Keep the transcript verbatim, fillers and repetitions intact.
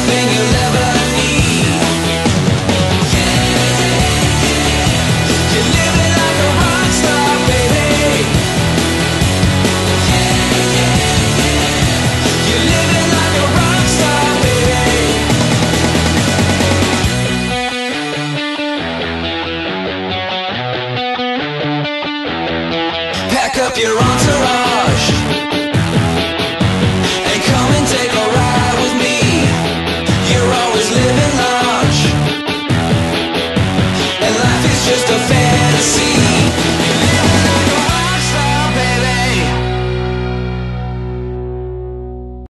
everything you'll ever need. You're living like a rock star, baby. You're living like a rock star, baby. Pack up your entourage and come and take a ride with me. You're always living large, and life is just a